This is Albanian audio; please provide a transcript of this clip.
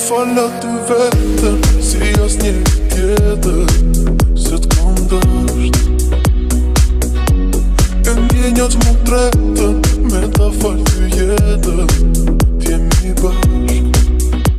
fala ty vetëm, si as një tjetër, se t'kam dësht. E ndjenjat më tretën, me ta falë